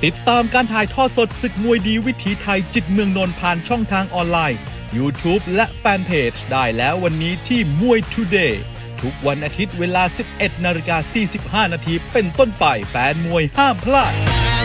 ติดตามการถ่ายทอดสดศึกมวยดีวิถีไทยจิตเมืองนนท์ผ่านช่องทางออนไลน์ YouTube และแฟนเพจได้แล้ววันนี้ที่มวย Today ทุกวันอาทิตย์เวลา 11:45 น.เป็นต้นไปแฟนมวยห้ามพลาด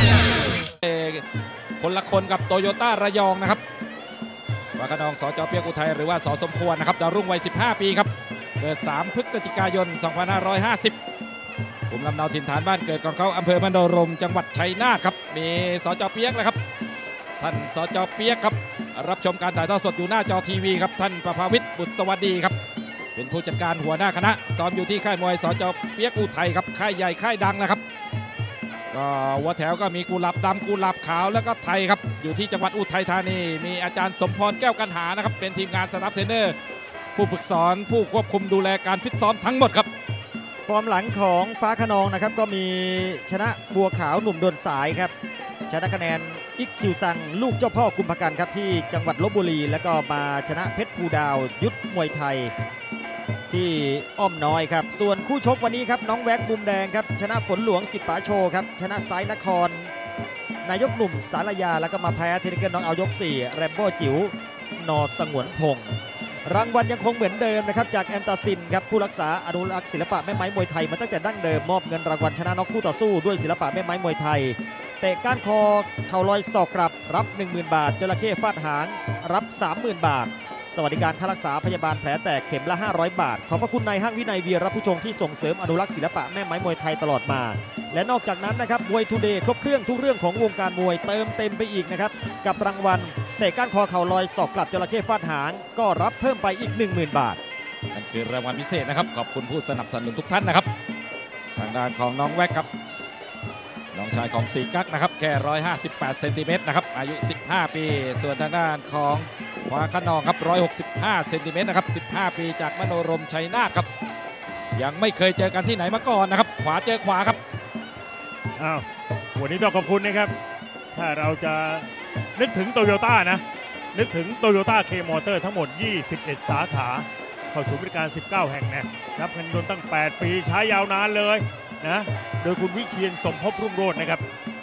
คนละคนกับโตโยต้าระยองนะครับวากระนองสจ.เปียกอุทัยหรือว่าส.สมควรนะครับดาวรุ่งวัย15 ปีครับเกิด3 พฤศจิกายน 2550ภูมิลำเนาถิ่นฐานบ้านเกิดของเขาอำเภอมโนรมจังหวัดชัยนาทครับมีสจ.เปียกนะครับท่านสจ.เปียกครับรับชมการถ่ายทอดสดอยู่หน้าจอทีวีครับท่านประภาวิทย์บุตรสวัสดีครับเป็นผู้จัดการหัวหน้าคณะซ้อมอยู่ที่ค่ายมวยสจ.เปียกอุทัยครับค่ายใหญ่ค่ายดังนะครับก็หัวแถวก็มีกุหลาบดำกุหลาบขาวแล้วก็ไทยครับอยู่ที่จังหวัดอุทัยธานีมีอาจารย์สมพรแก้วกันหานะครับเป็นทีมงานสตาฟเทรนเนอร์ผู้ฝึกสอนผู้ควบคุมดูแลการฟิตซ้อมทั้งหมดครับฟอร์มหลังของฟ้าคะนองนะครับก็มีชนะบัวขาวหนุ่มโดนสายครับชนะคะแนนอิกคิวซังลูกเจ้าพ่อกุมภกันครับที่จังหวัดลพบุรีแล้วก็มาชนะเพชรภูดาวยุทธมวยไทยที่อ้อมน้อยครับส่วนคู่ชกวันนี้ครับน้องแว็กมุมแดงครับชนะฝนหลวงสิทธิ์ป๋าโชครับชนะไซนครนายกหนุ่มสารยาแล้วก็มาแพ้เทนนิเกิลน้องเอายก4แรมโบ้จิ๋วนอสงวนพงศ์รางวัลยังคงเหมือนเดิมนะครับจากแอนตาซินครับผู้รักษาอนุรักษ์ศิลปะแม่ไม้มวยไทยมาตั้งแต่ดั้งเดิมมอบเงินรางวัลชนะน็อกคู่ต่อสู้ด้วยศิลปะแม่ไม้มวยไทยเตะก้านคอเข่าลอยศอกกลับรับ 10,000 บาทจระเข้ฟาดหางรับ 30,000 บาทสวัสดิการค่ารักษาพยาบาลแผลแตกเข็มละ500 บาทขอบพระคุณนายห้างวินัยเวียรับผู้ชมที่ส่งเสริมอนุรักษ์ศิลปะแม่ไม้มวยไทยตลอดมาและนอกจากนั้นนะครับมวยทูเดย์ครบเครื่องทุกเรื่องของวงการมวยเติมเต็มไปอีกนะครับกับรางวัลเตะก้านคอเข่าลอยศอกกลับจระเข้ฟาดหางก็รับเพิ่มไปอีก 10,000 บาทนั่นคือรางวัลพิเศษนะครับขอบคุณผู้สนับสนุนทุกท่านนะครับทางด้านของน้องแวกครับน้องชายของสีกั๊กนะครับแค่158 เซนติเมตรนะครับอายุ15 ปีส่วนทางด้านของฟ้าคะนองครับ165 เซนติเมตรนะครับ15 ปีจากมโนรมชัยนาทครับยังไม่เคยเจอกันที่ไหนมาก่อนนะครับขวาเจอขวาครับวันนี้ต้องขอบคุณนะครับถ้าเราจะนึกถึงโตโยต้านะนึกถึงโตโยต้าเคมอเตอร์ทั้งหมด21 สาขาเข้าสู่บริการ19 แห่งนะรับเงินเดือนตั้ง8 ปีใช้ยาวนานเลยนะโดยคุณวิเชียรสมภพรุ่งโรจน์นะครับ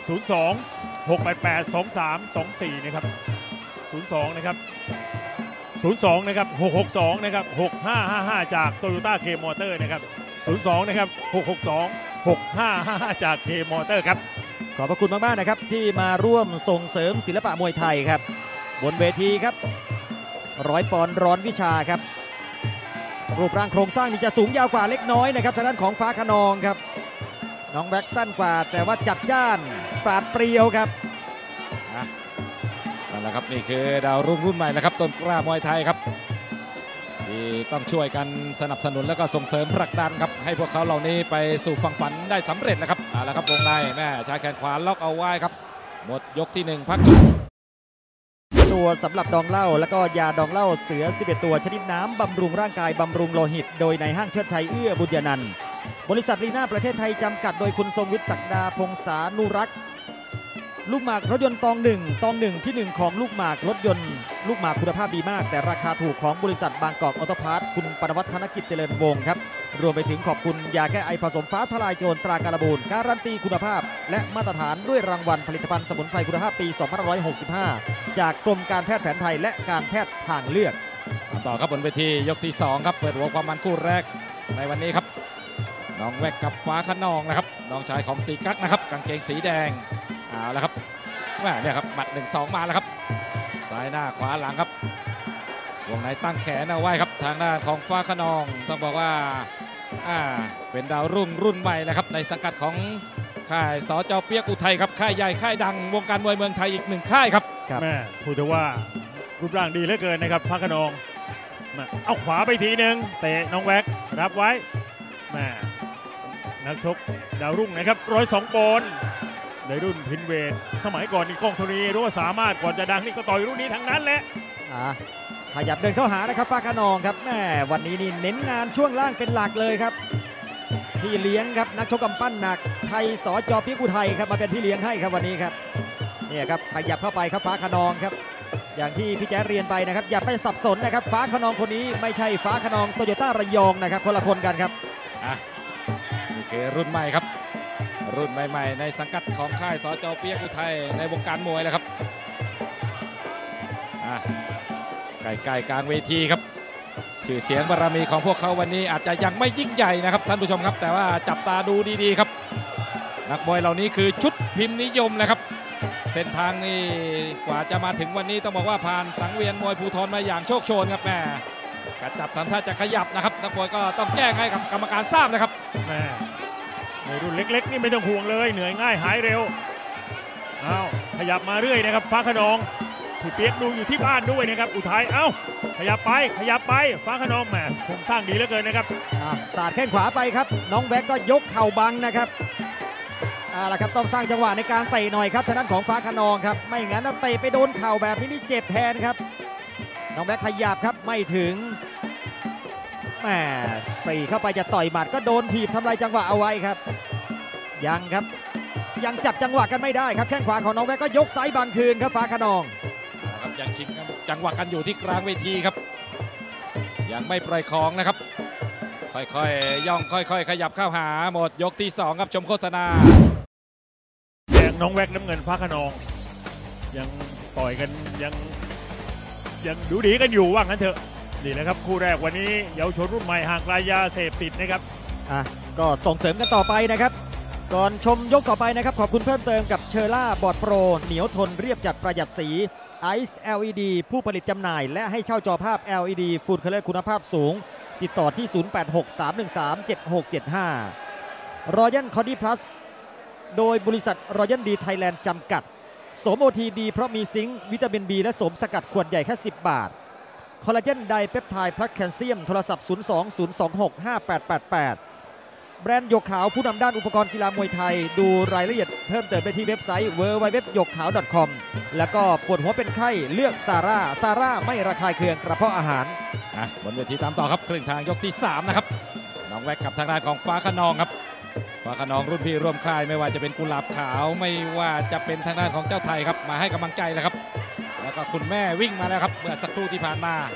02-688-2324นะครับ02นะครับ02นะครับ662นะครับ6555จากโตโยต้าเคมอเตอร์นะครับ02นะครับ662 6555จากเคมอเตอร์ครับขอบพระคุณมากๆนะครับที่มาร่วมส่งเสริมศิลปะมวยไทยครับบนเวทีครับ100 ปอนด์ร้อนวิชาครับรูปร่างโครงสร้างนี่จะสูงยาวกว่าเล็กน้อยนะครับทางด้านของฟ้าคะนองครับน้องแบ็กสั้นกว่าแต่ว่าจัดจ้านปราดเปรียวครับนั่นแหละครับนี่คือดาวรุ่งใหม่นะครับต้นกล้ามวยไทยครับที่ต้องช่วยกันสนับสนุนแล้วก็ส่งเสริมผลักดันครับให้พวกเขาเหล่านี้ไปสู่ฝั่งฝันได้สำเร็จนะครับแล้วครับวงในแม่ชายแขนขวาล็อกเอาไว้ครับหมดยกที่1พักตัวสำหรับดองเหล้าแล้วก็ยาดองเหล้าเสือ11 ตัวชนิดน้ำบำรุงร่างกายบำรุงโลหิตโดยในห้างเชิดชัยเอื้อบุญญานันท์บริษัทลีน่าประเทศไทยจำกัดโดยคุณทรงวิทย์ศักดาพงษานุรักษ์ลูกหมากรถยนต์ตองหนึ่งที่1ของลูกหมากรถยนต์ลูกหมากคุณภาพดีมากแต่ราคาถูกของบริษัทบางกอกออโตพาร์ทคุณปนวัฒน์ธนกิจเจริญวงศ์ครับรวมไปถึงขอบคุณยาแก้ไอผสมฟ้าทลายโจรตราการบูนการันตีคุณภาพและมาตรฐานด้วยรางวัลผลิตภัณฑ์สมุนไพรคุณภาพปี2565จากกรมการแพทย์แผนไทยและการแพทย์ทางเลือกต่อครับบนเวทียกที่2ครับเปิดหัวความมันคู่แรกในวันนี้ครับน้องแวกกับฟ้าคะนองนะครับน้องชายของสีกั๊กนะครับกางเกงสีแดงแล้วครับเนี่ยครับหมัด 1-2 มาแล้วครับซ้ายหน้าขวาหลังครับวงในตั้งแขนเอาไว้ครับทางด้านของฟ้าคะนองต้องบอกว่าเป็นดาวรุ่นใหม่นะครับในสังกัดของค่ายสจ.เปียกอุทัยครับค่ายใหญ่ค่ายดังวงการมวยเมืองไทยอีก1 ค่ายครับแม่พูดถึงว่ารูปร่างดีเหลือเกินนะครับฟ้าคะนองเอาขวาไปทีนึงเตะน้องแว็กรับไว้แม่นักชกดาวรุ่งนะครับ102 ปอนด์ในรุ่นพินเวทสมัยก่อนนี่กล้องธรณีรู้ว่าสามารถก่อนจะดังนี่ก็ต่อยรุ่นนี้ทั้งนั้นแหละขยับเดินเข้าหานะครับฟ้าคะนองครับแม่วันนี้นี่เน้นงานช่วงล่างเป็นหลักเลยครับพี่เลี้ยงครับนักชกกำปั้นหนักไทยสจ.เปียกอุทัยครับมาเป็นพี่เลี้ยงให้ครับวันนี้ครับเนี่ยครับขยับเข้าไปครับฟ้าคะนองครับอย่างที่พี่แจ๊เรียนไปนะครับอย่าไปสับสนนะครับฟ้าคะนองคนนี้ไม่ใช่ฟ้าคะนองโตโยต้าระยองนะครับคนละคนกันครับนี่คือรุ่นใหม่ครับรุ่นใหม่ๆในสังกัดของค่ายสจ.เปียกอุทัยในวงการมวยแล้วครับใกล้ๆกลางเวทีครับชื่อเสียงบารมีของพวกเขาวันนี้อาจจะยังไม่ยิ่งใหญ่นะครับท่านผู้ชมครับแต่ว่าจับตาดูดีๆครับนักมวยเหล่านี้คือชุดพิมพ์นิยมเลยครับเส้นทางนี่กว่าจะมาถึงวันนี้ต้องบอกว่าผ่านสังเวียนมวยภูธรมาอย่างโชคโชนครับแม่การจับทำท่าจะขยับนะครับนักมวยก็ต้องแจ้งให้กับกรรมการทราบนะครับแม่ในรุ่นเล็กๆนี่ไม่ต้องห่วงเลยเหนื่อยง่ายหายเร็วขยับมาเรื่อยนะครับฟ้าขนองพี่เปียกดูอยู่ที่บ้านด้วยนะครับอุทัยขยับไปฟ้าขนองแหมโครงสร้างดีเหลือเกินนะครับสาดแข้งขวาไปครับน้องแบ็กก็ยกเข่าบังนะครับล่ะครับต้องสร้างจังหวะในการเตะหน่อยครับทางด้านของฟ้าขนองครับไม่งั้นเตะไปโดนเข่าแบบนี้นี่เจ็บแทนครับน้องแบ็กขยับครับไม่ถึงแหมตีเข้าไปจะต่อยหมัดก็โดนถีบทำลายจังหวะเอาไว้ครับยังครับยังจับจังหวะกันไม่ได้ครับแข้งขวาของน้องแบ็กก็ยกซ้ายบังคืนครับฟ้าขนองครับยังชิงจังหวะกันอยู่ที่กลางเวทีครับยังไม่ปล่อยของนะครับค่อยๆย่องค่อยๆขยับเข้าหาหมดยกที่2ครับชมโฆษณาแดงน้องแว็กน้ำเงินฟ้าขนองยังต่อยกันยังดูดีกันอยู่ว่างั้นเถอะนี่แหละครับคู่แรกวันนี้เยาวชนรุ่นใหม่ห่างไกลยาเสพติดนะครับก็ส่งเสริมกันต่อไปนะครับก่อนชมยกต่อไปนะครับขอบคุณเพิ่มเติมกับเชอร่าบอร์ดโปรเหนียวทนเรียบจัดประหยัดสีไอซ์ LED ผู้ผลิตจำหน่ายและให้เช่าจอภาพ LED ฟูดคัลเลอร์คุณภาพสูงติดต่อที่ 0863137675 Royal Cody Plus โดยบริษัท Royal D Thailand จำกัดโสม OTD เพราะมีซิงค์วิตามิน B และโสมสกัดขวดใหญ่แค่10 บาทคอลลาเจนไดเปปไทด์พลัสแคลเซียมโทรศัพท์ 020265888แบรนด์หยกขาวผู้นำด้านอุปกรณ์กีฬามวยไทยดูรายละเอียดเพิ่มเติมได้ที่เว็บไซต์ www.yokkhaw.com แล้วก็ปวดหัวเป็นไข้เลือกซาร่าไม่ระคายเคืองกระเพาะอาหารบนเวทีตามต่อครับครึ่งทางยกที่3นะครับน้องแว็กกับทางด้านของฟ้าขนองครับฟ้าขนองรุ่นพี่ร่วมค่ายไม่ว่าจะเป็นกุหลาบขาวไม่ว่าจะเป็นทางด้านของเจ้าไทยครับมาให้กำลังใจแล้วครับแล้วก็คุณแม่วิ่งมาแล้วครับเมื่อสักครู่ที่ผ่านมา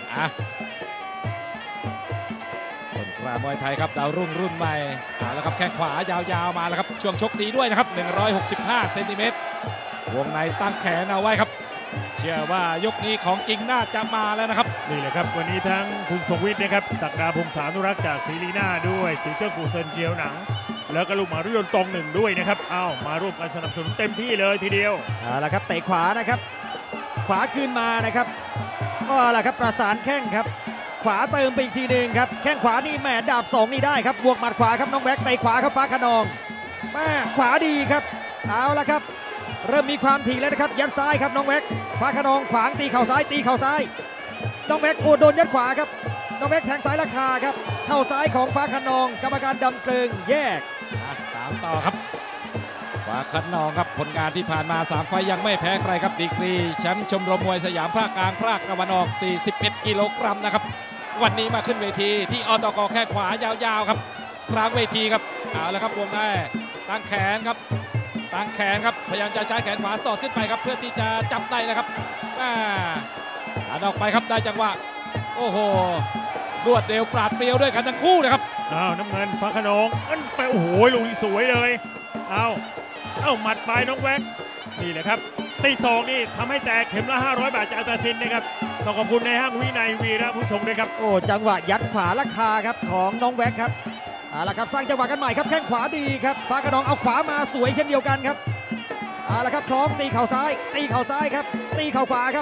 คนกล้ามวยไทยครับดาวรุ่นใหม่แล้วครับแข้งขวายาวๆมาแล้วครับช่วงชกดีด้วยนะครับ165 เซนติเมตรวงในตั้งแขนเอาไว้ครับเชื่อว่ายกนี้ของจริงน่าจะมาแล้วนะครับนี่แหละครับวันนี้ทั้งคุณทรงวิทย์นะครับศักดาพงษานุรักษ์จากศรีลีน่าด้วยจิวเจิ้งกูเซินเจียวหนังแล้วก็ลูกหมารุยนตรงหนึ่งด้วยนะครับมาร่วมกันสนับสนุนเต็มที่เลยทีเดียวแล้วครับเตะขวานะครับขวาคืนมานะครับล่ะครับประสานแข้งครับขวาเติมไปอีกทีหนึ่งครับแข้งขวานี่แหมดาบ2นี่ได้ครับบวกหมัดขวาครับน้องแบ็กเตะขวาครับฟ้าขนองขวาดีครับละครับเริ่มมีความถี่แล้วนะครับยัดซ้ายครับน้องแบ็กฟ้าขนองขวางตีเข่าซ้ายน้องแบ็กโดนยัดขวาครับน้องแบ็กแทงซ้ายราคาครับเข่าซ้ายของฟ้าขนองกรรมการดำเกลิงแยกตามต่อครับฟ้าขนองครับผลงานที่ผ่านมา3 ไฟยังไม่แพ้ใครครับดีกรีแชมป์ชมรมมวยสยามภาคกลางภาคตะวันออก41 กิโลกรัมนะครับวันนี้มาขึ้นเวทีที่อตก.แค่ขวายาวๆครับกลางเวทีครับแล้วครับวงในตั้งแขนครับพยายามจะใช้แขนขวาสอดขึ้นไปครับเพื่อที่จะจับในนะครับดันออกไปครับได้จังหวะโอ้โหรวดเร็วปราดเปรียวด้วยกันทั้งคู่เลยครับน้ำเงินฟ้าขนองไปโอ้โหลูกนี้สวยเลยหมัดปลายน้องแว็กนี่แหละครับตีสองนี่ทำให้แตกเข็มละ500 บาทจากอัลตาซินนะครับต้องขอบคุณในห้างวินัยวีระผู้ชมด้วยครับจังหวะยัดขวาราคาครับของน้องแว็กครับล่ะครับสร้างจังหวะกันใหม่ครับแข้งขวาดีครับฟ้าขนองเอาขวามาสวยเช่นเดียวกันครับล่ะครับคล้องตีเข่าซ้ายครับตีเข่าขวาครับ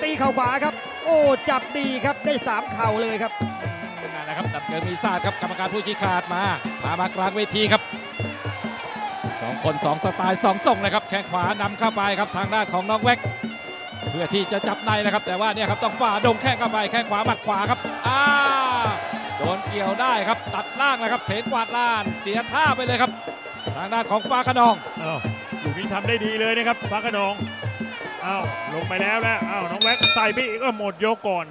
จับดีครับได้3 เข่าเลยครับนั่นแหละครับดับเกินมีศาสตร์ครับกรรมการผู้ชี้ขาดมากลางเวทีครับ2 คน2 สไตล์2 ทรงเลยครับแข้งขวานำเข้าไปครับทางด้านของน้องแว็กเพื่อที่จะจับในนะครับแต่ว่าเนี่ยครับต้องฝ่าดงแข้งเข้าไปแข้งขวาหมัดขวาครับโดนเกี่ยวได้ครับตัดล่างนะครับเถนกวาดล่างเสียท่าไปเลยครับทางด้านของฟ้าขนองลูกนี้ทำได้ดีเลยนะครับฟ้าขนองลงไปแล้วน้องแว็กใส่ไปอีกก็หมดยกก่อน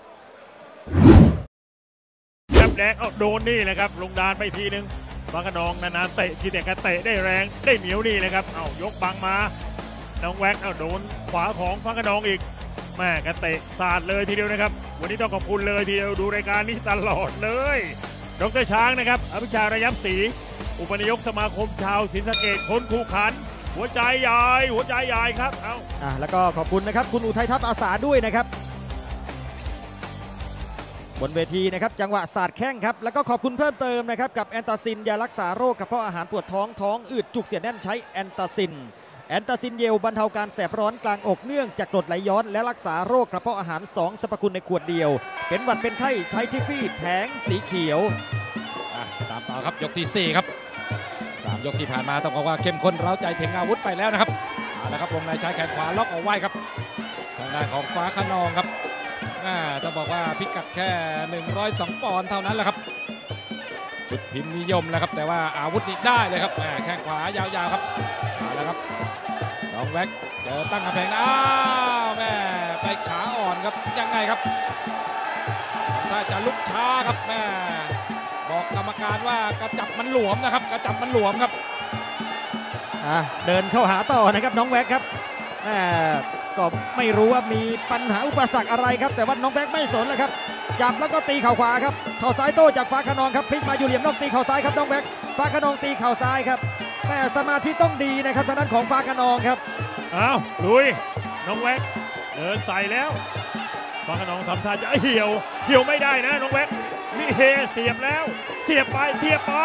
จับแดงโดนนี่แหละครับลงดานไปทีนึงฟ้าขนองนานๆเตะทีแต่กระเตะได้แรงได้เหนียวนี่เลยครับยกบังมาน้องแว็กโดนขวาของฟ้าขนองอีกแม่กระเตะสาดเลยทีเดียวนะครับวันนี้ต้องขอบคุณเลยทีเดียวดูรายการนี้ตลอดเลยดร.ช้างนะครับอภิชาระยับศรีอุปนายกสมาคมชาวศรีสะเกษคนคู่ขันหัวใจใหญ่ครับเอาแล้วก็ขอบคุณนะครับคุณอุทัยทัพอาสาด้วยนะครับบนเวทีนะครับจังหวะศาสตร์แข้งครับแล้วก็ขอบคุณเพิ่มเติมนะครับกับแอนตาซินยารักษาโรคกระเพาะอาหารปวดท้องอืดจุกเสียดแน่นใช้แอนตาซินเยลบรรเทาการแสบร้อนกลางอกเนื่องจากกรดไหลย้อนและรักษาโรคกระเพาะอาหาร2สรรพคุณในขวดเดียวเป็นหวัดเป็นไข้ใช้ทิฟฟี่แผงสีเขียวตามต่อครับยกที่4ครับ3ยกที่ผ่านมาต้องบอกว่าเข้มข้นเร้าใจถึงอาวุธไปแล้วนะครับนะครับวงในใช้แขนขวาล็อกเอาไว้ครับทางด้านของฟ้าคะนองครับต้องบอกว่าพิกัดแค่102 ปอนด์เท่านั้นแหละครับจุดพิมพ์นิยมแล้วครับแต่ว่าอาวุธนี่ได้เลยครับแข้งขวายาวๆครับแล้วครับน้องแว็กเจอตั้งกำแพงแม่ไปขาอ่อนครับยังไงครับถ้าจะลุกช้าครับแม่บอกกรรมการว่ากระจับมันหลวมนะครับกระจับมันหลวมครับเดินเข้าหาต่อนะครับน้องแว็กครับก็ไม่รู้ว่ามีปัญหาอุปสรรคอะไรครับแต่ว่าน้องแว็กไม่สนเลยครับจับแล้วก็ตีเข่าขวาครับเข่าซ้ายโต้จากฟ้าคะนองครับพลิกมาอยู่เหลี่ยมนอกตีเข่าซ้ายครับน้องแว็กฟ้าคะนองตีเข่าซ้ายครับแม่สมาธิต้องดีนะครับทางด้านของฟ้าคะนองครับลุยน้องแว็กเดินใส่แล้วฟ้าคะนองทำท่าจะเหี่ยวไม่ได้นะน้องแว็กนี่เสียบแล้วเสียบไปฟ้า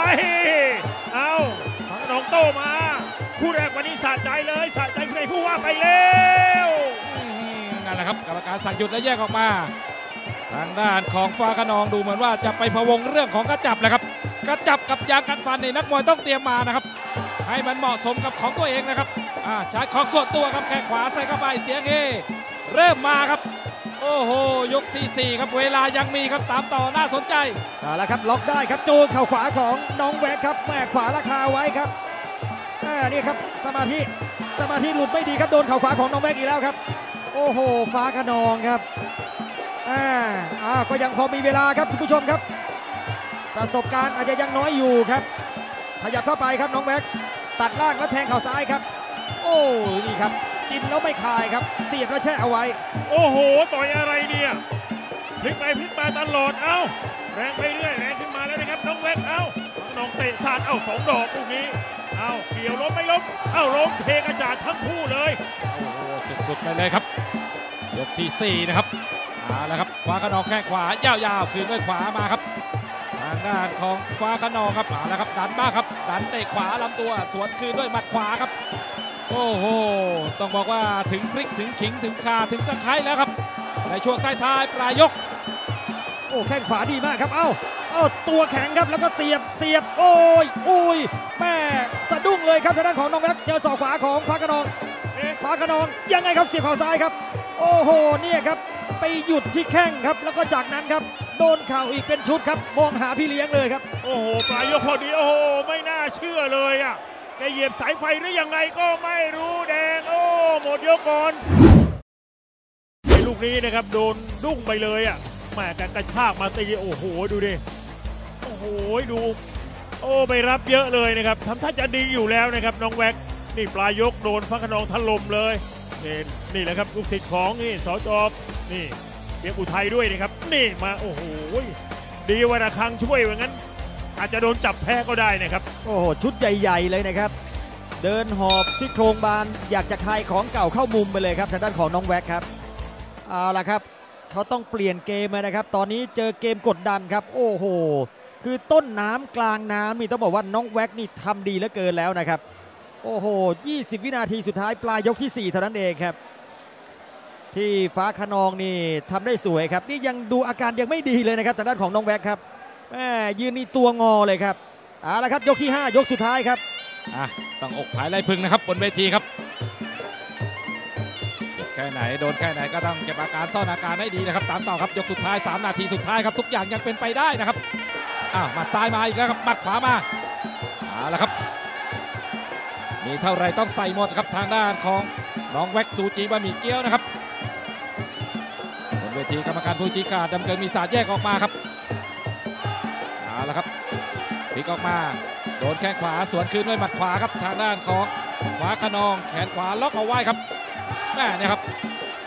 คะนองโต้มาคู่แรกวันนี้สะใจเลยสะใจในผู้ว่าไปแล้วนั่นแหละครับกรรมการสั่งหยุดและแยกออกมาทางด้านของฟ้าคะนองดูเหมือนว่าจะไปพะวงเรื่องของกระจับแหละครับกระจับกับยางกันฟันนี่นักมวยต้องเตรียมมานะครับให้มันเหมาะสมกับของตัวเองนะครับใช้ของส่วนตัวครับแข้งขวาใส่เข้าไปเสียงเฮเริ่มมาครับโอ้โหยกที่4ครับเวลายังมีครับตามต่อน่าสนใจแล้วครับล็อกได้ครับจูเข่าขวาของน้องแว็กครับแม่ขวาราคาไว้ครับนี่ครับสมาธิหลุดไม่ดีครับโดนเข่าขวาของน้องแว็กอีกแล้วครับโอ้โหฟ้าคะนองครับก็ยังพอมีเวลาครับคุณผู้ชมครับประสบการณ์อาจจะยังน้อยอยู่ครับขยับเข้าไปครับน้องแว็กตัดล่างแล้วแทงเข่าซ้ายครับโอ้นี่ครับกินแล้วไม่คายครับเสียบแล้วแช่เอาไว้โอ้โหต่อยอะไรเนี่ยพลิกไปพลิกมาตลอดแรงไปเรื่อยแรงขึ้นมาแล้วนะครับน้องแว็กน้องเตะสาด2 ดอกลูกนี้เกี่ยวล้มไม่ล้มล้มเทกระจาดทั้งคู่เลยโอ้โหสุดๆไปเลยครับยกที่4นะครับแล้วครับฟ้าคะนองแข้งขวายาวๆคืนด้วยขวามาครับทางด้านของฟ้าคะนองครับแล้วครับดันบ้าครับดันเตะขวาลำตัวสวนคืนด้วยหมัดขวาครับโอ้โหต้องบอกว่าถึงพริกถึงขิงถึงข่าถึงตะไคร้แล้วครับในช่วงท้ายๆปลายยกโอ้แข้งขวาดีมากครับตัวแข็งครับแล้วก็เสียบโอ้ยแม่สะดุ้งเลยครับทางด้านของน้องแว็กเจอศอกขวาของฟ้าคะนองยังไงครับเสียบเข่าซ้ายครับโอ้โหเนี่ยครับไปหยุดที่แข้งครับแล้วก็จากนั้นครับโดนเข่าอีกเป็นชุดครับมองหาพี่เลี้ยงเลยครับโอ้โหปลายยกพอดีโอ้โหไม่น่าเชื่อเลยแกเหยียบสายไฟหรือยังไงก็ไม่รู้แดงหมดยกก่อนในลูกนี้นะครับโดนดุ้งไปเลยแม่กระชากมาตีโอ้โหดูดิโอ้โหดูไปรับเยอะเลยนะครับทำท่าจะดีอยู่แล้วนะครับน้องแว็กนี่ปลายยกโดนฟ้าคะนองถล่มเลยนี่แหละครับลูกศิษย์ของนี่สจ.นี่เปียกอุทัยด้วยนะครับนี่มาโอ้โหดีว่าระฆังช่วยว่างั้นอาจจะโดนจับแพ้ก็ได้นะครับโอ้โหชุดใหญ่ๆเลยนะครับเดินหอบซี่โครงบานอยากจะคายของเก่าเข้ามุมไปเลยครับทางด้านของน้องแว็กครับเอาล่ะครับเขาต้องเปลี่ยนเกมนะครับตอนนี้เจอเกมกดดันครับโอ้โหคือต้นน้ำกลางน้ำนี่ต้องบอกว่าน้องแว็กนี่ทำดีเหลือเกินแล้วนะครับโอ้โห20 วินาทีสุดท้ายปลายยกที่4เท่านั้นเองครับที่ฟ้าคะนองนี่ทำได้สวยครับนี่ยังดูอาการยังไม่ดีเลยนะครับทางด้านของน้องแว็กครับยืนนี่ตัวงอเลยครับเอาละครับยกที่5ยกสุดท้ายครับต้องอกผายไล่พึ่งนะครับบนเวทีครับแค่ไหนโดนแค่ไหนก็ต้องเก็บอาการซ่อนอาการให้ดีนะครับตามต่อครับยกสุดท้าย3 นาทีสุดท้ายครับทุกอย่างยังเป็นไปได้นะครับหมัดซ้ายมาอีกแล้วครับหมัดขวามาเอาละครับมีเท่าไรต้องใส่หมดครับทางด้านของน้องแว็กซูจีบะหมี่เกี๊ยวนะครับบนเวทีกรรมการผู้ชี้ขาดดำเนินมีศาสตร์แยกออกมาครับเอาละครับพลิกออกมาโดนแข้งขวาสวนคืนด้วยหมัดขวาครับทางด้านของฟ้าคะนองแขนขวาล็อกเอาไว้ครับนี่ครับ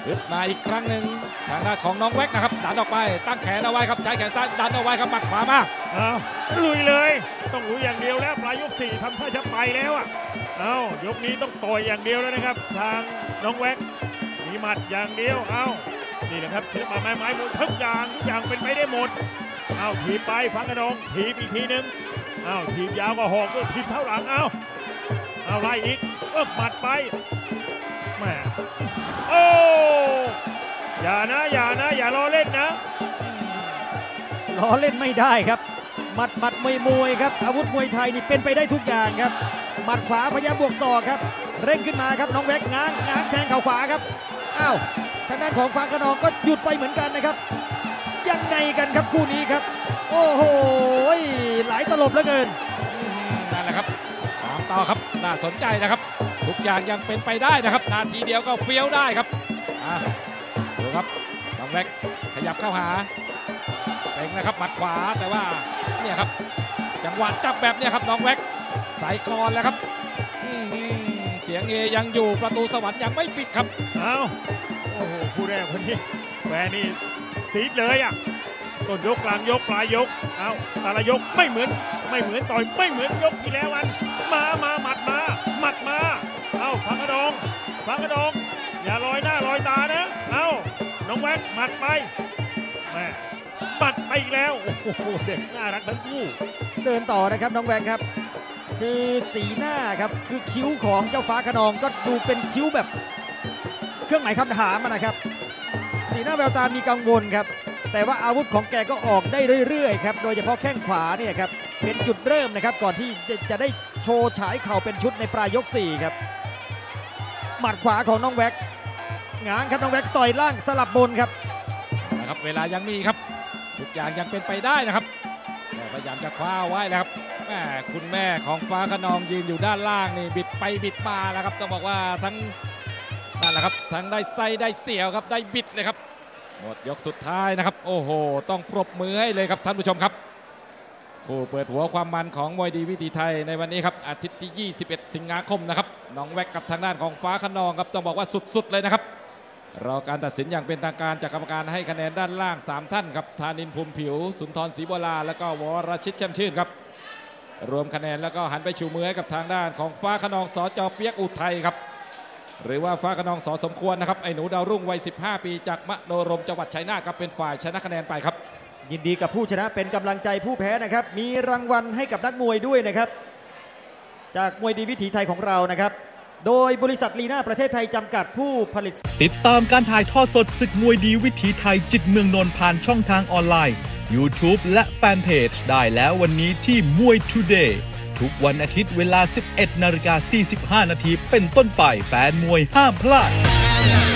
อึดมาอีกครั้งหนึ่งทางด้านของน้องแว็กนะครับดันออกไปตั้งแขนเอาไว้ครับใช้แขนซ้ายดันเอาไว้ครับหมัดขวามาเอาลุยเลยต้องลุยอย่างเดียวแล้วปลายยก4ทำท่าจะไปแล้วอ่ะเอายกนี้ต้องต่อยอย่างเดียวแล้วนะครับทางน้องแว็กมีหมัดอย่างเดียวเอานี่แหละครับศิลปะไม้มวยทุกอย่างเป็นไปได้หมดเอาถีบไปฟ้ากระนองถีบอีกทีนึงเอาถีบยาวก็หอกก็ถีบเท้าหลังเอาไล่อีกหมัดไปแม่โอ้อย่าล้อเล่นนะล้อเล่นไม่ได้ครับหมัดมวยครับอาวุธมวยไทยนี่เป็นไปได้ทุกอย่างครับหมัดขวาพยายามบวกศอกครับเร่งขึ้นมาครับน้องแว็กง้างแทงเข่าขวาครับอ้าวทางด้านของฟ้ากระนองก็หยุดไปเหมือนกันนะครับยังไงกันครับคู่นี้ครับโอ้โหหลายตลบเหลือเกินนั่นแหละครับตามต่อครับน่าสนใจนะครับทุกอย่างยังเป็นไปได้นะครับนาทีเดียวก็เฟี้ยวได้ครับดูครับน้องแว็กขยับเข้าหาเป่งนะครับหมัดขวาแต่ว่าเนี่ยครับจังหวะจับแบบนี้ครับน้องแว็กใส่กรแล้วครับเสียงเอยังอยู่ประตูสวรรค์ยังไม่ปิดครับเอาโอ้โหคู่แรกคนนี้แฟนนี่ซีดเลยอ่ะต้นยกกลางยกปลายยกเอาแต่ละยกไม่เหมือนต่อยไม่เหมือนยกที่แล้วมันมาหมัดมาเอาฟ้ากระดองอย่าลอยหน้าลอยตานะเอาน้องแว็กหมัดไปแม่หมัดไปอีกแล้วโอ้โหเด็กน่ารักทั้งคู่เดินต่อนะครับน้องแว็กครับคือสีหน้าครับคือคิ้วของเจ้าฟ้าขนองก็ดูเป็นคิ้วแบบเครื่องหมายคำถามนะครับสีหน้าแววตามีกังวลครับแต่ว่าอาวุธของแกก็ออกได้เรื่อยๆครับโดยเฉพาะแข้งขวาเนี่ยครับเป็นจุดเริ่มนะครับก่อนที่จะได้โชว์ฉายเข่าเป็นชุดในปลายยก4ครับหมัดขวาของน้องแว็กง้างครับน้องแว็กต่อยล่างสลับบนครับนะครับเวลายังมีครับทุกอย่างยังเป็นไปได้นะครับพยายามจะคว้าไว้แล้วครับแม่คุณแม่ของฟ้าขนองยืนอยู่ด้านล่างนี่บิดไปบิดมาแล้วครับต้องบอกว่าทั้งนั่นแหละครับทั้งได้ไซได้เสียวครับได้บิดเลยครับหมดยกสุดท้ายนะครับโอ้โหต้องปรบมือให้เลยครับท่านผู้ชมครับผู้เปิดหัวความมันของมวยดีวิถีไทยในวันนี้ครับอาทิตย์ที่21 สิงหาคมนะครับน้องแว็กกับทางด้านของฟ้าขนองครับต้องบอกว่าสุดๆเลยนะครับรอการตัดสินอย่างเป็นทางการจากกรรมการให้คะแนนด้านล่าง3ท่านครับธานินทร์ภูมิผิวสุนทรศรีบัวลาและก็วรชิตแช่มชื่นครับรวมคะแนนแล้วก็หันไปชูมือให้กับทางด้านของฟ้าขนองสจ.เปียกอุทัยครับหรือว่าฟ้าขนองสสมควรนะครับไอ้หนูดาวรุ่งวัย15 ปีจากมโนรมจังหวัดชัยนาทครับเป็นฝ่ายชนะคะแนนไปครับยินดีกับผู้ชนะเป็นกำลังใจผู้แพ้นะครับมีรางวัลให้กับนักมวยด้วยนะครับจากมวยดีวิถีไทยของเรานะครับโดยบริษัทลีน่าประเทศไทยจำกัดผู้ผลิตติดตามการถ่ายทอดสดศึกมวยดีวิถีไทยจิตเมืองนนท์ผ่านช่องทางออนไลน์ YouTube และแฟนเพจได้แล้ววันนี้ที่มวย Today ทุกวันอาทิตย์เวลา 11:45 น.เป็นต้นไปแฟนมวยห้ามพลาด